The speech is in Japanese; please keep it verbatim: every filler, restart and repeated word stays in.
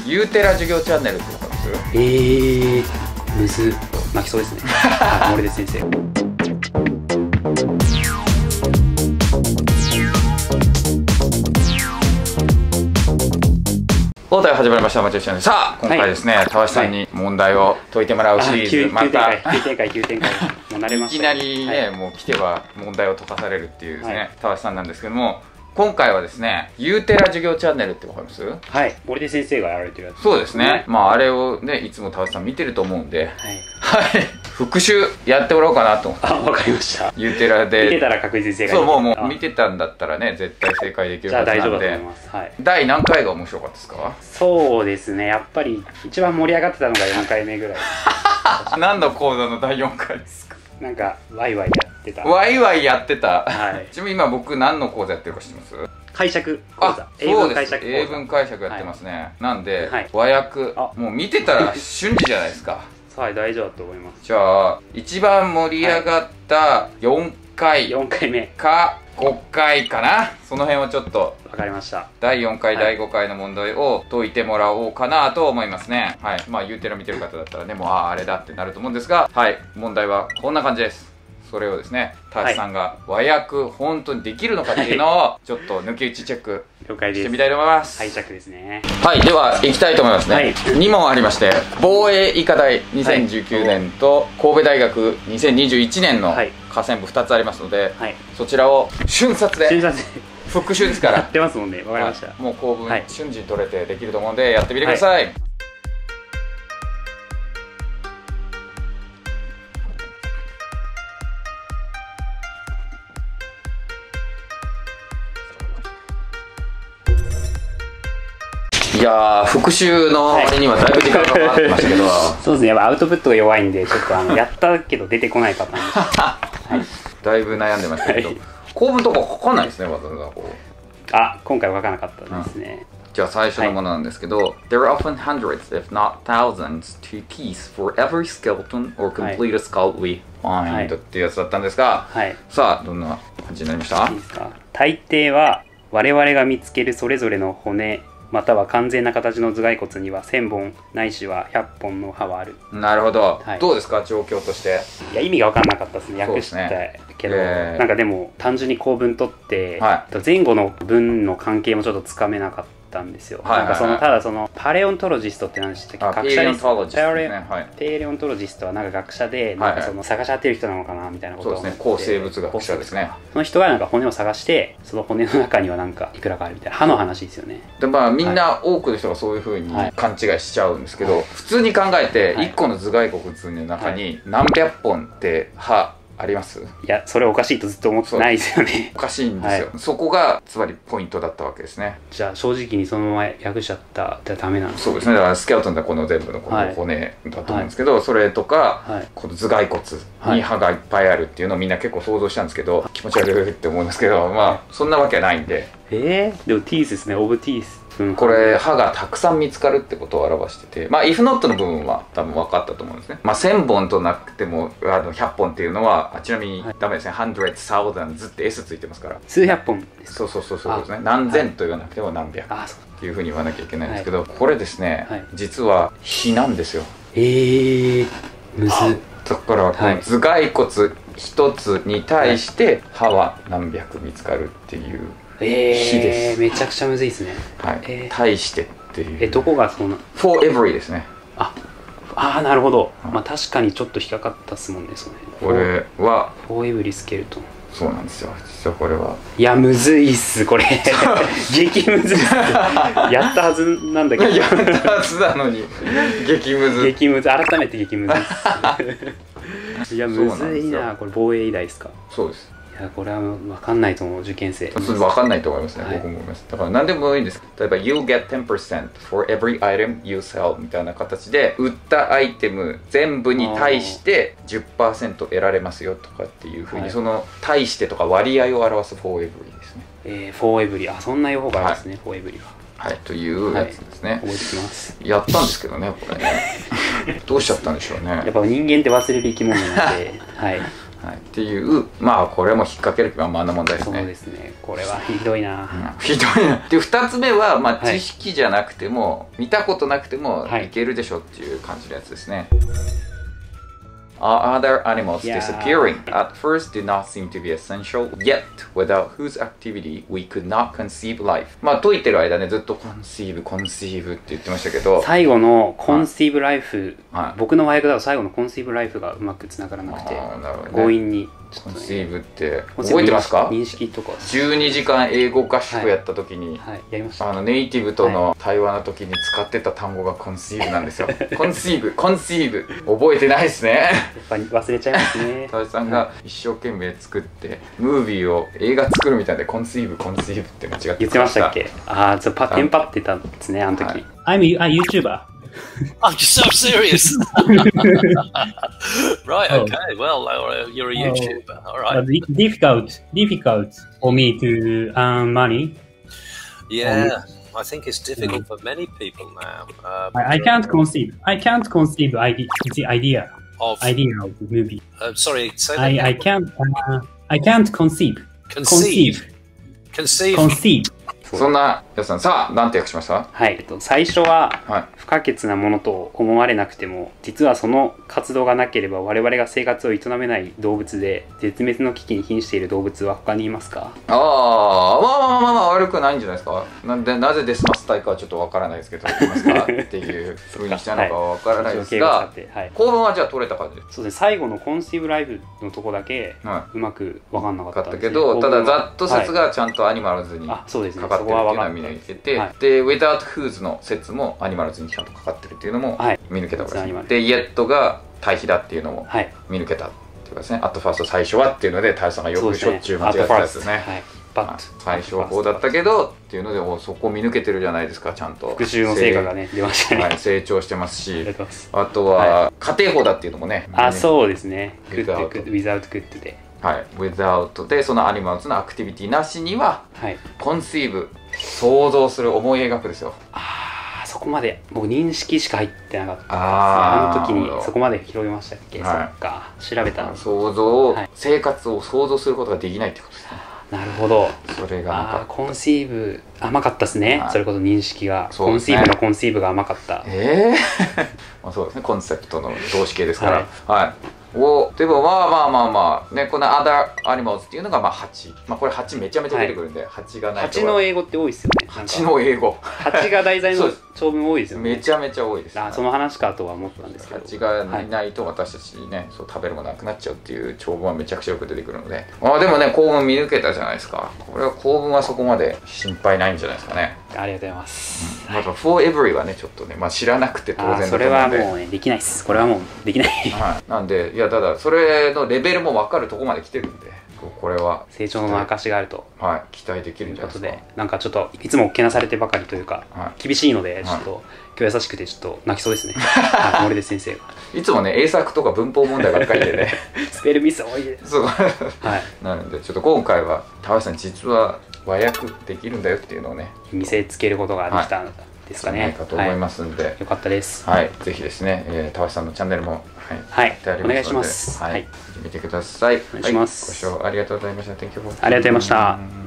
ユーテラ授業チャンネルってことですよ。 えー、むず泣きそうですね。森出先生。 東大始まりました。お待ちしております。さあ今回ですね、たわしさんに問題を解いてもらうシリーズ、またきゅうてんかいきゅうてんかいもう慣れました。 いきなりね、もう来ては問題を解かされるっていうですね、たわしさんなんですけども、今回はですね、ユーテラ授業チャンネルってわかります？ はい、森出先生がやられてるやつ。 そうですね。まああれをね、いつもたわしさん見てると思うんで、はい、復習やってもらおうかなと思って。 あ、わかりました。 ユーテラで見てたら確実に正解。 そう、もうもう見てたんだったらね、絶対正解できるじゃあ大丈夫だとで思います。はい。 第何回が面白かったですか？ そうですね、やっぱり一番盛り上がってたのがよんかいめぐらい。 何の講座のだいよんかいですか？ なんかワイワイやってた。 ワイワイやってた。 はい。 ちなみに今僕何の講座やってるか知ってます？ 解釈講座。英文解釈講座。 英文解釈やってますね。なんではい和訳、もう見てたら瞬時じゃないですか。 はい、大丈夫だと思います。 じゃあ一番盛り上がったよんかいよんかいめかごかいかな、その辺をちょっとわかりました。 だいよんかい、 はい、 だいごかいの問題を解いてもらおうかなと思いますね。はい。まあユーテラ見てる方だったらね、もうあああれだってなると思うんですが、はい、問題はこんな感じです。それをですね、たわしさんが和訳本当にできるのかっていうのをちょっと抜き打ちチェックしてみたいと思います。 解釈ですね。はい、 では行きたいと思いますね。はい、に問ありまして、防衛医科大にせんじゅうきゅうねんと神戸大学にせんにじゅういちねんの下線部ふたつありますので、はい、そちらを瞬殺で復習ですからやってますもんね。わかりました。 もう構文、はい、瞬時に取れてできると思うんでやってみてください。はい、いやー、復習のあれにはだいぶ時間がかかってましたけど、はい、 そうですね、やっぱアウトプットが弱いんで、ちょっとあのやったけど出てこないパターンです。はい、 だいぶ悩んでましたけど、はい、構文とか書かないですね、わざわざこう。 あ、今回は書かなかったですね。 うん、じゃあ最初のものなんですけど、はい、There are often hundreds, if not thousands, to piece for every skeleton or complete a skull we find、っていうやつだったんですが、はい、さあ、どんな感じになりました？いいですか？ 大抵は我々が見つけるそれぞれの骨または完全な形の頭蓋骨にはせんぼんないしはひゃっぽんの歯はある。なるほど、はい、どうですか状況として。 いや意味が分かんなかったですね、訳したけど、えー、なんかでも単純に構文取って、はい、前後の文の関係もちょっとつかめなかったんですよ。なんかそのただそのパレオントロジストって何でしたっけ？学者です。ペレオントロジストはなんか学者でなんかその探し当てる人なのかなみたいなことを思って、 そうですね、抗生物学者ですね。 その人がなんか骨を探してその骨の中にはなんかいくらかあるみたいな歯の話ですよね。 でまあみんな多くの人がそういうふうに勘違いしちゃうんですけど、はい、普通に考えていっこの頭蓋骨の中に何百本って歯あります？ いや、それおかしいとずっと思ってないですよね。 おかしいんですよ、はい、そこがつまりポイントだったわけですね。 じゃあ正直にそのまま訳しちゃったらダメなんですか？ そうですね、だからスケルトンでこの全部のこの骨だと思うんですけど、はい、それとか、はい、この頭蓋骨に歯がいっぱいあるっていうのをみんな結構想像したんですけど、はい、気持ち悪いって思うんですけど、まあそんなわけはないんで。 えー、でもティースですね、オブティース。 これ歯がたくさん見つかるってことを表してて、まあ if not の部分は多分分かったと思うんですね。まあせんぼんとなくてもあのひゃっぽんっていうのはちなみにダメですね、はい、hundreds thousands って S ついてますから、 数百本です。 そうそうそうそうですね、何千と言わなくても何百っていうふうに言わなきゃいけないんですけど、はい、これですね、はい、実は比なんですよ。 えー、むずっ。 だからこの頭蓋骨一つに対して歯は何百見つかるっていう比です。 えー、めちゃくちゃむずいですね。 はい、えー、対してっていう。 え、どこがそんな for every ですね。 ああー、なるほど、はい、まあ確かにちょっと引っかかったっすもんね、そのこれは for every スケルトン。 そうなんですよ、実はこれは。 いや、むずいっすこれ。激むずいっす。やったはずなんだけど。 やったはずなのに激むず。 激むず、改めて激むずいっす。いや、むずいな。これ防衛医大ですか？ そうです。 いや、これは分かんないと思う、受験生。 分かんないと思いますね、はい、僕も思います。だから何でもいいんです。例えば You get テンパーセント for every item you sell みたいな形で売ったアイテム全部に対して じゅっパーセント 得られますよとかっていうふうに、はい、その対してとか割合を表す for every ですね。 えー、for every、あ、そんな用法があるんですね、はい、for every は。 はい、というやつですね。 はい、覚えてきます。 やったんですけどね、これね。どうしちゃったんでしょうね。 やっぱ人間って忘れる生き物なので、はい。 はい、っていうまあこれも引っ掛けるまんまな問題ですね。 そうですね、これはひどいな、うん、 ひどいな。でふたつめは、まあ、知識じゃなくても、はい、見たことなくてもいけるでしょっていう感じのやつですね。Are other animals disappearing at first did not seem to be essential, yet without whose activity we could not conceive life. まあ解いてる間ねずっと conceive conceive って言ってましたけど、 最後の conceive life、はい、僕の和訳だと最後の conceive life がうまくつながらなくて、強引にコンシーブって覚えてますか？ 認識とかじゅうにじかん英語合宿やった時に、 はいはい、やりました。 あのネイティブとの対話の時に使ってた単語がコンシーブなんですよ。コンシーブコンシーブ覚えてないですね。やっぱり忘れちゃいますね。 田中さんが一生懸命作ってムービーを映画作るみたいでコンシーブコンシーブって間違って言ってましたっけ？ああ、ちょっとパテンパってたんですね、あの時。はい、 I'm a YouTuber.I'm so serious. Right, okay. Well, you're a YouTuber. All right. Difficult, difficult for me to earn money. Yeah, I think it's difficult for many people now. Um, I, I can't conceive. I can't conceive idea, the idea of idea of the movie. Uh, sorry, say that. I, I can't. Uh, I can't conceive. Conceive. Conceive. Conceive. そんなやつさん、さあ何て訳しました？ はい、最初は不可欠なものと思われなくても、実はその活動がなければ我々が生活を営めない動物で、絶滅の危機に瀕している動物は他にいますか？ ああ、まあまあまあまあ悪くないんじゃないですか。なんでなぜデスマス隊かはちょっとわからないですけど、いますかっていう風にしたのかはわからないですが、はい、構文はじゃあ取れた感じです。 そうですね、最後のコンシーブライフのとこだけうまくわかんなかったんですけど、ただざっと説がちゃんとアニマルズにかかってるっていうのは見抜いてて、で without whose の説もアニマルズにちゃんとかかってるっていうのも見抜けたわけですね。で yet が対比だっていうのも見抜けたっていうかですね。at first 最初はっていうので、大佐さんがよくしょっちゅう間違ってたやつですね。最初はこうだったけどっていうので、おそこ見抜けてるじゃないですか。ちゃんと復習の成果がね出ましたね。 はい、成長してますし、あとは家庭法だっていうのもね。 あ、そうですね。good without good で、 はい、without でそのアニマルズのアクティビティなしには、はい、conceive 想像する、思い描くですよ。 ああ、そこまで僕認識しか入ってなかったですね。あの時にそこまで広げましたっけ？はい、そっか、調べたの。 想像を、はい、生活を想像することができないってことですね。 なるほど。 それがああ、コンシーブ甘かったですね。はい、それこそ認識が、ね、コンシーブのコンシーブが甘かった。 ええーまあそうですね、コンセプトの動詞形ですから。はい、はいをでもまあまあまあまあね、この other animals っていうのがまあはち、まあこれはちめちゃめちゃ出てくるんで、はい、はちがないと。 はちの英語って多いですよね。 はちの英語。 はちが題材の長文多いですよね。 めちゃめちゃ多いです、ね。 あ、その話かとは思ったんですけど。 はちがいないと私たちね、はい、そう食べるものなくなっちゃうっていう長文はめちゃくちゃよく出てくるので。あ、でもね、構文見抜けたじゃないですか。これは構文はそこまで心配ないんじゃないですかね。 ありがとうございます。 うん、また for every はねちょっとね、まあ知らなくて当然だと思うんで。 それはもうねできないです。これはもうできない。 はい。なんでいやただそれのレベルも分かるとこまで来てるんで、これは成長の証があると、 はい、期待できるんじゃないですか。ということで、なんかちょっといつもけなされてばかりというか、はい、厳しいのでちょっと、はい、今日優しくてちょっと泣きそうですね。はい、森出先生がいつもね英作とか文法問題ばっかりでねスペルミス多いです。そう、はい、 なのでちょっと今回は田橋さん実は和訳できるんだよっていうのをね見せつけることができたんですかね。 はい、かと思いますんで、はい、 よかったです。 はい、ぜひですね、えー、田橋さんのチャンネルもはい、はい、お願いします。 はい、見てください。 お願いします。 はい、ご視聴ありがとうございました。 ありがとうございました。